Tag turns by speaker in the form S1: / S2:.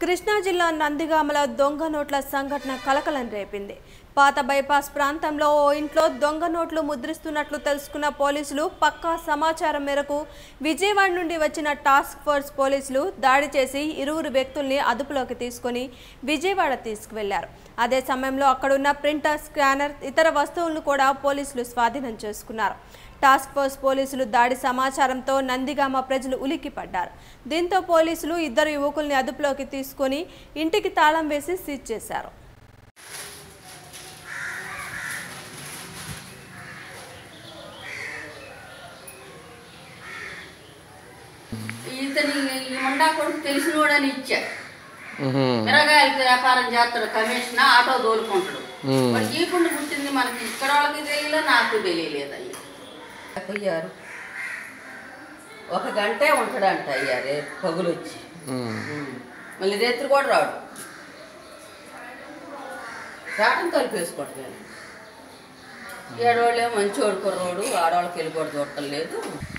S1: కృష్ణా జిల్లా నందిగామలో దొంగ నోట్ల సంఘటన కలకలం రేపింది. పాత బైపాస్ ప్రాంతంలో ఓ ఇంట్లో దొంగ నోట్లు ముద్రిస్తున్నట్లు తెలుసుకున్న పోలీసులు పక్కా సమాచారం మేరకు విజయవాడ నుండి వచ్చిన టాస్క్ ఫోర్స్ పోలీసులు దాడి చేసి ఇరువురు వ్యక్తుల్ని అదుపులోకి తీసుకొని విజయవాడ తీసుకువెళ్లారు. అదే సమయంలో అక్కడున్న ప్రింటర్, స్కానర్, ఇతర వస్తువులను కూడా పోలీసులు స్వాధీనం చేసుకున్నారు. టాస్క్ ఫోర్స్ పోలీసులు దాడి సమాచారంతో నందిగామ ప్రజలు ఉలిక్కిపడ్డారు. దీంతో పోలీసులు ఇద్దరు యువకుల్ని అదుపులోకి తీసుకొని ఇంటికి తాళం వేసి సీజ్ చేశారు.
S2: తెలిసినోడని ఇచ్చా మిరగాయలకి వ్యాపారం చేస్తాడు, కమిషన్ ఆటో దోలుకుంటాడు. చీపుండి పుట్టింది మనకి ఇక్కడ వాళ్ళకి తెలియలే, నాకు తెలియలేదు. అయ్యారు ఒక గంటే ఉంటాడంట అయ్యారే పగులు వచ్చి, మళ్ళీ రేత్రి కూడా రాడు. రావడం కలిపేసుకోవట్లేదు. ఏడవాళ్ళేమో మంచి వాడుకుర్రోడు, ఆడవాళ్ళకి వెళ్ళి కూడా చూడటం లేదు.